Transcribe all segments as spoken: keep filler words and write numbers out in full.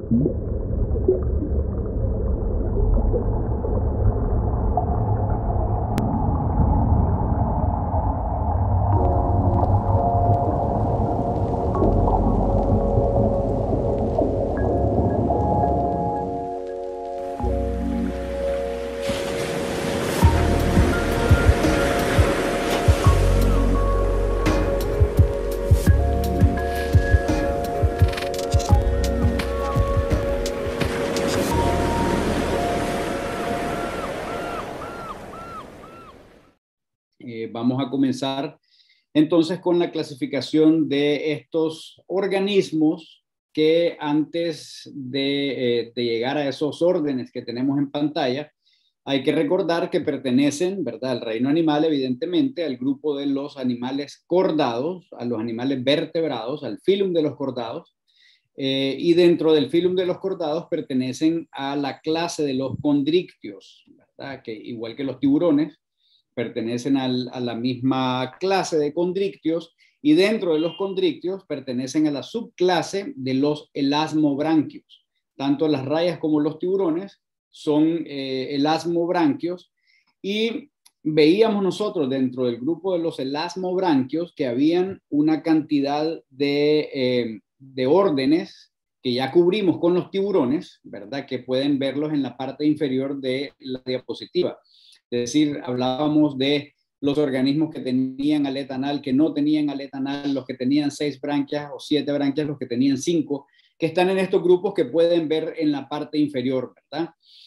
Eh, vamos a comenzar entonces con la clasificación de estos organismos que antes de, eh, de llegar a esos órdenes que tenemos en pantalla, hay que recordar que pertenecen, ¿verdad?, al reino animal, evidentemente, al grupo de los animales cordados, a los animales vertebrados, al filum de los cordados, eh, y dentro del filum de los cordados pertenecen a la clase de los condrictios, ¿verdad?, que igual que los tiburones, pertenecen al, a la misma clase de condrictios, y dentro de los condrictios pertenecen a la subclase de los elasmobranquios. Tanto las rayas como los tiburones son eh, elasmobranquios, y veíamos nosotros dentro del grupo de los elasmobranquios que habían una cantidad de, eh, de órdenes que ya cubrimos con los tiburones, ¿verdad?, que pueden verlos en la parte inferior de la diapositiva. Es decir, hablábamos de los organismos que tenían aleta anal, que no tenían aleta anal, los que tenían seis branquias o siete branquias, los que tenían cinco, que están en estos grupos que pueden ver en la parte inferior, ¿verdad?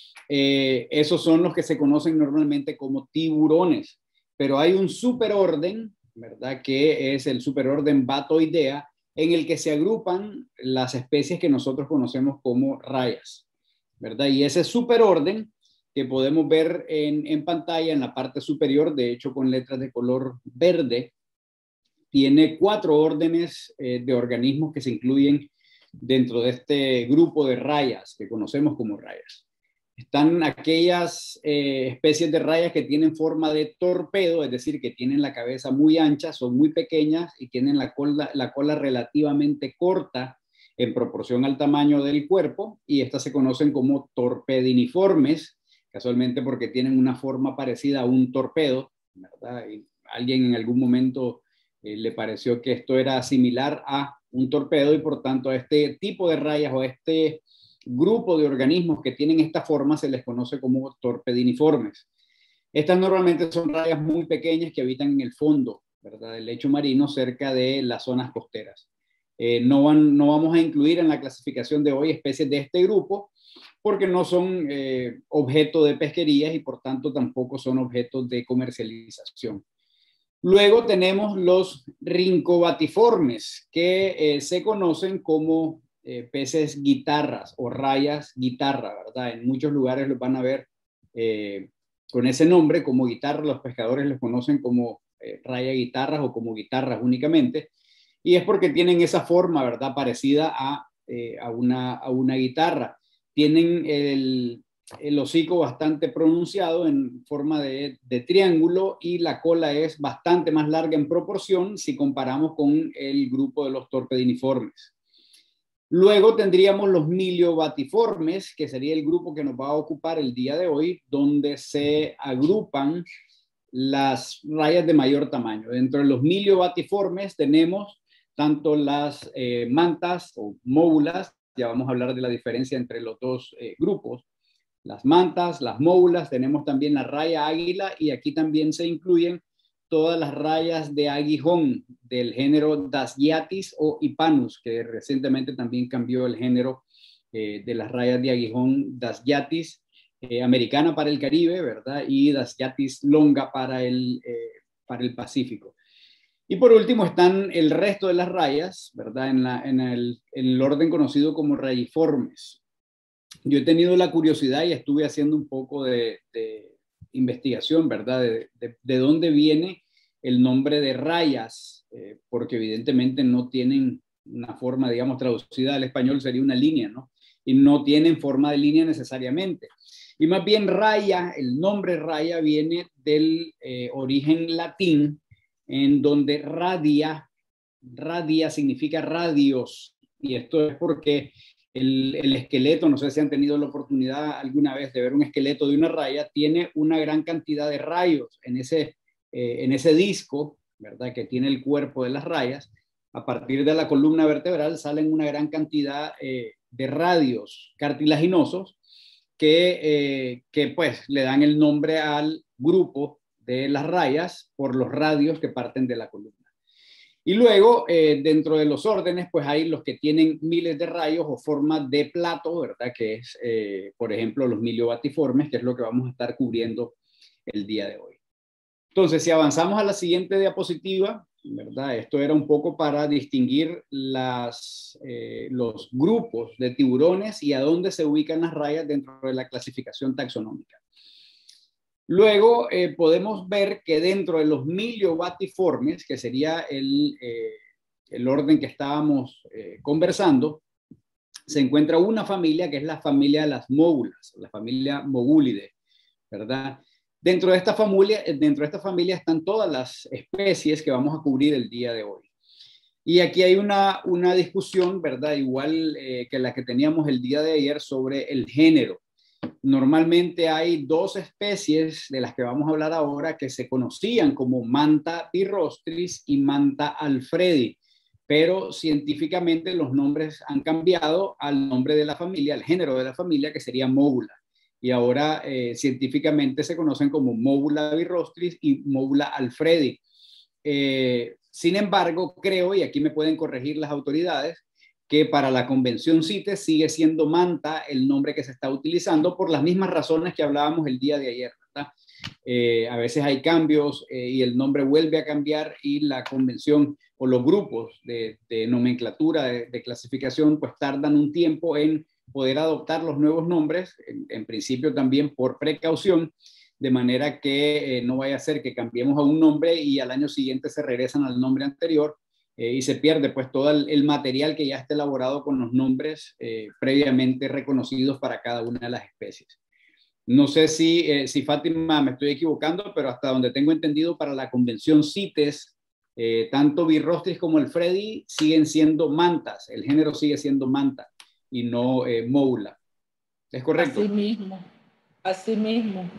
Eh, esos son los que se conocen normalmente como tiburones, pero hay un superorden, ¿verdad?, que es el superorden Batoidea, en el que se agrupan las especies que nosotros conocemos como rayas, ¿verdad? Y ese superorden que podemos ver en, en pantalla en la parte superior, de hecho con letras de color verde, tiene cuatro órdenes eh, de organismos que se incluyen dentro de este grupo de rayas que conocemos como rayas. Están aquellas eh, especies de rayas que tienen forma de torpedo, es decir, que tienen la cabeza muy ancha, son muy pequeñas y tienen la cola, la cola relativamente corta en proporción al tamaño del cuerpo, y estas se conocen como torpediniformes, casualmente porque tienen una forma parecida a un torpedo, ¿verdad? Y alguien en algún momento eh, le pareció que esto era similar a un torpedo, y por tanto a este tipo de rayas o a este grupo de organismos que tienen esta forma se les conoce como torpediniformes. Estas normalmente son rayas muy pequeñas que habitan en el fondo, ¿verdad?, del lecho marino, cerca de las zonas costeras. Eh, no, van, no vamos a incluir en la clasificación de hoy especies de este grupo, porque no son eh, objeto de pesquerías y por tanto tampoco son objetos de comercialización. Luego tenemos los rincobatiformes, que eh, se conocen como eh, peces guitarras o rayas guitarra, ¿verdad? En muchos lugares los van a ver eh, con ese nombre como guitarra, los pescadores los conocen como eh, raya guitarras o como guitarras únicamente, y es porque tienen esa forma, ¿verdad?, parecida a, eh, a, una, a una guitarra. Tienen el, el hocico bastante pronunciado en forma de, de triángulo, y la cola es bastante más larga en proporción si comparamos con el grupo de los torpediniformes. Luego tendríamos los miliobatiformes, que sería el grupo que nos va a ocupar el día de hoy, donde se agrupan las rayas de mayor tamaño. Dentro de los miliobatiformes tenemos tanto las eh, mantas o móbulas, ya vamos a hablar de la diferencia entre los dos eh, grupos, las mantas, las móbulas, tenemos también la raya águila, y aquí también se incluyen todas las rayas de aguijón del género Dasyatis o Ipanus, que recientemente también cambió el género eh, de las rayas de aguijón Dasyatis eh, americana para el Caribe, ¿verdad?, y Dasyatis longa para el, eh, para el Pacífico. Y por último están el resto de las rayas, ¿verdad?, en, la, en, el, en el orden conocido como rayiformes. Yo he tenido la curiosidad y estuve haciendo un poco de, de investigación, ¿verdad?, de, de, de dónde viene el nombre de rayas, eh, porque evidentemente no tienen una forma, digamos, traducida al español sería una línea, ¿no? Y no tienen forma de línea necesariamente. Y más bien raya, el nombre raya viene del eh, origen latín, en donde radia, radia significa radios, y esto es porque el, el esqueleto, no sé si han tenido la oportunidad alguna vez de ver un esqueleto de una raya, tiene una gran cantidad de rayos en ese, eh, en ese disco, ¿verdad? Que tiene el cuerpo de las rayas. A partir de la columna vertebral salen una gran cantidad eh, de radios cartilaginosos que, eh, que pues le dan el nombre al grupo de las rayas por los radios que parten de la columna. Y luego, eh, dentro de los órdenes, pues hay los que tienen miles de rayos o forma de plato, ¿verdad? Que es, eh, por ejemplo, los miliobatiformes, que es lo que vamos a estar cubriendo el día de hoy. Entonces, si avanzamos a la siguiente diapositiva, ¿verdad? Esto era un poco para distinguir las, eh, los grupos de tiburones y a dónde se ubican las rayas dentro de la clasificación taxonómica. Luego eh, podemos ver que dentro de los miliobatiformes, que sería el, eh, el orden que estábamos eh, conversando, se encuentra una familia que es la familia de las móbulas, la familia Mobulidae, ¿verdad? Dentro de esta familia, dentro de esta familia están todas las especies que vamos a cubrir el día de hoy. Y aquí hay una, una discusión, ¿verdad? Igual eh, que la que teníamos el día de ayer sobre el género. Normalmente hay dos especies de las que vamos a hablar ahora que se conocían como Manta birrostris y Manta alfredi, pero científicamente los nombres han cambiado al nombre de la familia, al género de la familia, que sería Móbula. Y ahora eh, científicamente se conocen como Móbula birrostris y Móbula alfredi. Eh, sin embargo, creo, y aquí me pueden corregir las autoridades, que para la convención CITES sigue siendo Manta el nombre que se está utilizando por las mismas razones que hablábamos el día de ayer, ¿verdad? Eh, a veces hay cambios eh, y el nombre vuelve a cambiar y la convención o los grupos de, de nomenclatura, de, de clasificación, pues tardan un tiempo en poder adoptar los nuevos nombres, en, en principio también por precaución, de manera que eh, no vaya a ser que cambiemos a un nombre y al año siguiente se regresan al nombre anterior. Eh, y se pierde pues todo el, el material que ya está elaborado con los nombres eh, previamente reconocidos para cada una de las especies. No sé si, eh, si Fátima me estoy equivocando, pero hasta donde tengo entendido para la convención CITES, eh, tanto birrostris como el Freddy siguen siendo mantas, el género sigue siendo manta y no eh, móbula. ¿Es correcto? Así mismo, así mismo.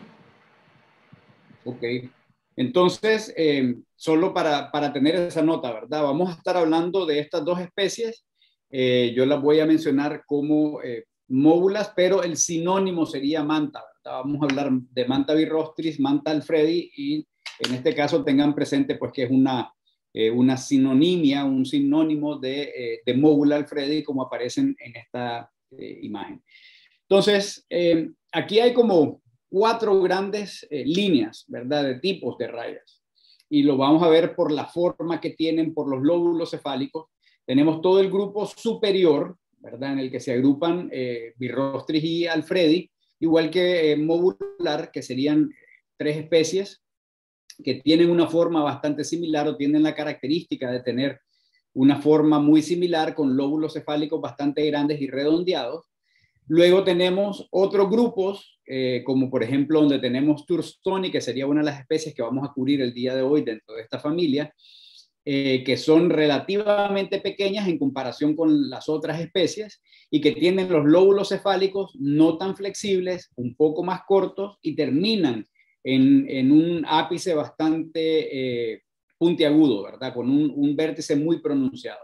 Ok. Entonces, eh, solo para, para tener esa nota, ¿verdad? Vamos a estar hablando de estas dos especies. Eh, yo las voy a mencionar como eh, móbulas, pero el sinónimo sería manta, ¿verdad? Vamos a hablar de Manta birrostris, Manta alfredi, y en este caso tengan presente pues que es una, eh, una sinonimia, un sinónimo de, eh, de móbula alfredi, como aparecen en esta eh, imagen. Entonces, eh, aquí hay como cuatro grandes eh, líneas, ¿verdad? De tipos de rayas. Y lo vamos a ver por la forma que tienen, por los lóbulos cefálicos. Tenemos todo el grupo superior, ¿verdad? En el que se agrupan eh, birrostris y alfredi, igual que eh, mobular, que serían tres especies que tienen una forma bastante similar o tienen la característica de tener una forma muy similar con lóbulos cefálicos bastante grandes y redondeados. Luego tenemos otros grupos, eh, como por ejemplo donde tenemos Thurstoni, que sería una de las especies que vamos a cubrir el día de hoy dentro de esta familia, eh, que son relativamente pequeñas en comparación con las otras especies y que tienen los lóbulos cefálicos no tan flexibles, un poco más cortos y terminan en, en un ápice bastante eh, puntiagudo, ¿verdad? Con un, un vértice muy pronunciado.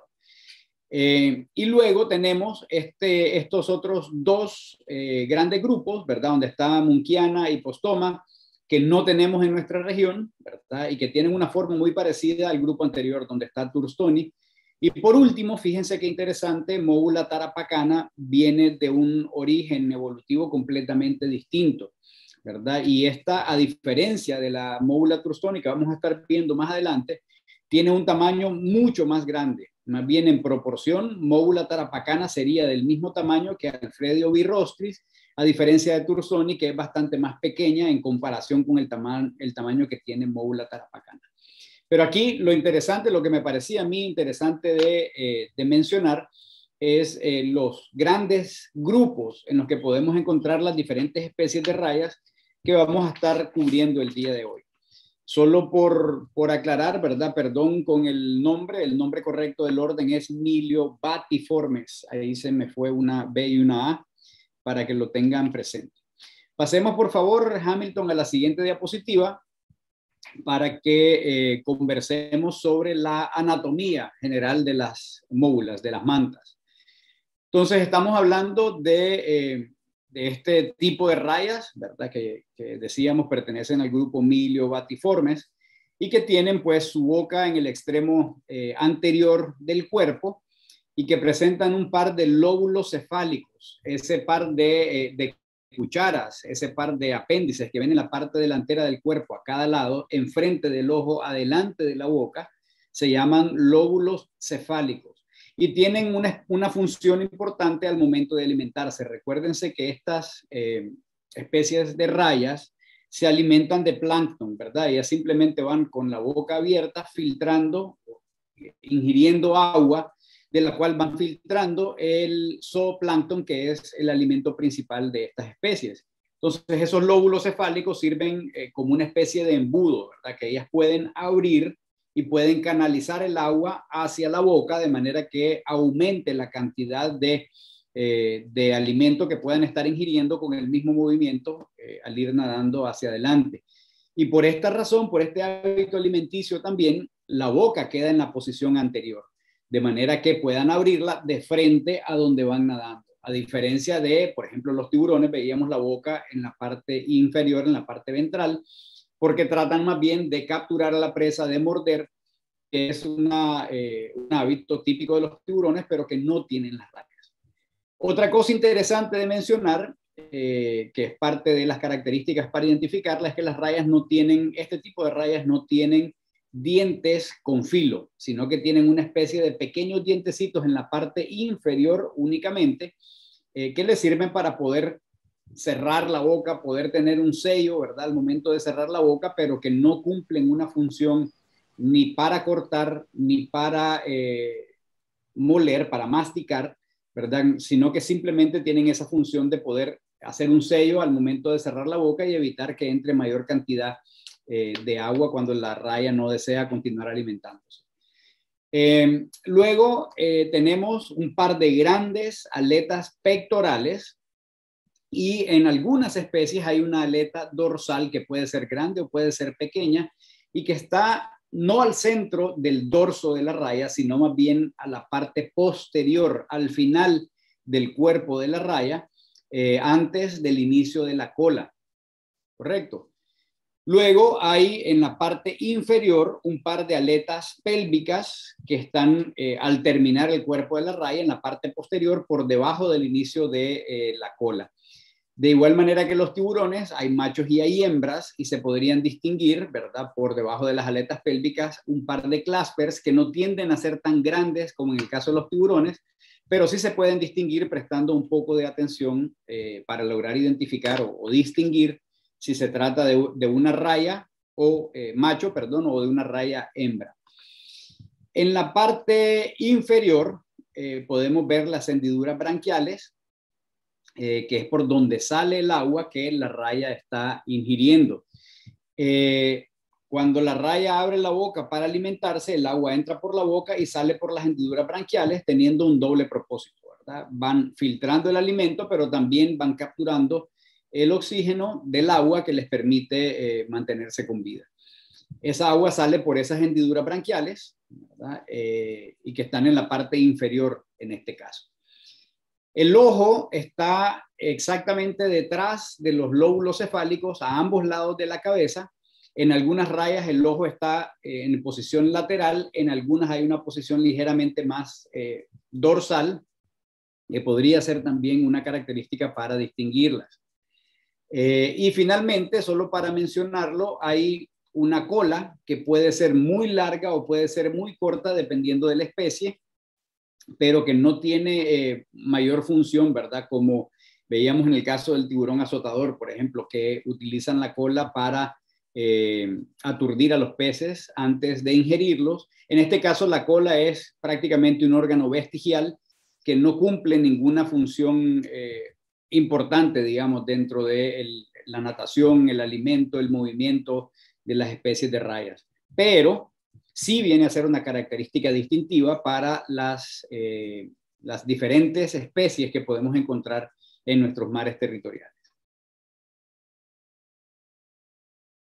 Eh, y luego tenemos este, estos otros dos eh, grandes grupos, ¿verdad? Donde está Munchiana y Postoma, que no tenemos en nuestra región, ¿verdad? Y que tienen una forma muy parecida al grupo anterior, donde está Thurstoni. Y por último, fíjense qué interesante, Móbula tarapacana viene de un origen evolutivo completamente distinto, ¿verdad? Y esta, a diferencia de la Móbula Thurstoni, que vamos a estar viendo más adelante, tiene un tamaño mucho más grande. Más bien en proporción, Móbula tarapacana sería del mismo tamaño que Alfredio birrostris, a diferencia de Thurstoni, que es bastante más pequeña en comparación con el, tama el tamaño que tiene Móbula tarapacana. Pero aquí lo interesante, lo que me parecía a mí interesante de, eh, de mencionar, es eh, los grandes grupos en los que podemos encontrar las diferentes especies de rayas que vamos a estar cubriendo el día de hoy. Solo por, por aclarar, ¿verdad? Perdón con el nombre, el nombre correcto del orden es Myliobatiformes. Ahí se me fue una B y una A para que lo tengan presente. Pasemos por favor, Hamilton, a la siguiente diapositiva para que eh, conversemos sobre la anatomía general de las móbulas, de las mantas. Entonces estamos hablando de... Eh, de este tipo de rayas, ¿verdad? Que, que decíamos pertenecen al grupo Myliobatiformes y que tienen pues su boca en el extremo eh, anterior del cuerpo y que presentan un par de lóbulos cefálicos, ese par de, eh, de cucharas, ese par de apéndices que ven en la parte delantera del cuerpo a cada lado, enfrente del ojo, adelante de la boca, se llaman lóbulos cefálicos. Y tienen una, una función importante al momento de alimentarse. Recuérdense que estas eh, especies de rayas se alimentan de plancton, ¿verdad? Ellas simplemente van con la boca abierta, filtrando, ingiriendo agua, de la cual van filtrando el zooplancton, que es el alimento principal de estas especies. Entonces, esos lóbulos cefálicos sirven eh, como una especie de embudo, ¿verdad? Que ellas pueden abrir y pueden canalizar el agua hacia la boca de manera que aumente la cantidad de, eh, de alimento que puedan estar ingiriendo con el mismo movimiento eh, al ir nadando hacia adelante. Y por esta razón, por este hábito alimenticio también, la boca queda en la posición anterior, de manera que puedan abrirla de frente a donde van nadando. A diferencia de, por ejemplo, los tiburones, veíamos la boca en la parte inferior, en la parte ventral, porque tratan más bien de capturar a la presa, de morder, que es una, eh, un hábito típico de los tiburones, pero que no tienen las rayas. Otra cosa interesante de mencionar, eh, que es parte de las características para identificarla, es que las rayas no tienen, este tipo de rayas no tienen dientes con filo, sino que tienen una especie de pequeños dientecitos en la parte inferior únicamente, eh, que les sirven para poder cerrar la boca, poder tener un sello, ¿verdad? Al momento de cerrar la boca, pero que no cumplen una función ni para cortar, ni para eh, moler, para masticar, ¿verdad? Sino que simplemente tienen esa función de poder hacer un sello al momento de cerrar la boca y evitar que entre mayor cantidad eh, de agua cuando la raya no desea continuar alimentándose. Eh, luego eh, tenemos un par de grandes aletas pectorales, y en algunas especies hay una aleta dorsal que puede ser grande o puede ser pequeña y que está no al centro del dorso de la raya, sino más bien a la parte posterior, al final del cuerpo de la raya, eh, antes del inicio de la cola. ¿Correcto? Luego hay en la parte inferior un par de aletas pélvicas que están eh, al terminar el cuerpo de la raya en la parte posterior por debajo del inicio de eh, la cola. De igual manera que los tiburones, hay machos y hay hembras y se podrían distinguir, ¿verdad? Por debajo de las aletas pélvicas, un par de claspers que no tienden a ser tan grandes como en el caso de los tiburones, pero sí se pueden distinguir prestando un poco de atención eh, para lograr identificar o, o distinguir si se trata de, de una raya o eh, macho, perdón, o de una raya hembra. En la parte inferior eh, podemos ver las hendiduras branquiales, Eh, que es por donde sale el agua que la raya está ingiriendo. Eh, cuando la raya abre la boca para alimentarse, el agua entra por la boca y sale por las hendiduras branquiales, teniendo un doble propósito, ¿verdad? Van filtrando el alimento, pero también van capturando el oxígeno del agua que les permite eh, mantenerse con vida. Esa agua sale por esas hendiduras branquiales, ¿verdad? Eh, y que están en la parte inferior en este caso. El ojo está exactamente detrás de los lóbulos cefálicos a ambos lados de la cabeza. En algunas rayas el ojo está eh, en posición lateral, en algunas hay una posición ligeramente más eh, dorsal, que podría ser también una característica para distinguirlas. Eh, y finalmente, solo para mencionarlo, hay una cola que puede ser muy larga o puede ser muy corta dependiendo de la especie, pero que no tiene eh, mayor función, ¿verdad? Como veíamos en el caso del tiburón azotador, por ejemplo, que utilizan la cola para eh, aturdir a los peces antes de ingerirlos. En este caso, la cola es prácticamente un órgano vestigial que no cumple ninguna función eh, importante, digamos, dentro de el, la natación, el alimento, el movimiento de las especies de rayas. Pero sí viene a ser una característica distintiva para las, eh, las diferentes especies que podemos encontrar en nuestros mares territoriales.